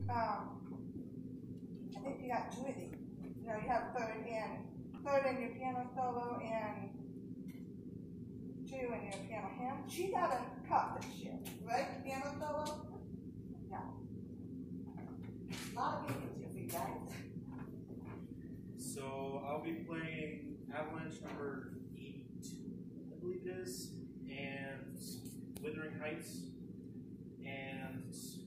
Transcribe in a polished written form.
I think you got Judy. You know, you have third in your piano solo and 2 in your piano hymn. She got a cup this year, right? Piano solo? Yeah. A lot of games here for you guys. So I'll be playing Avalanche number 8, I believe it is, and Withering Heights, and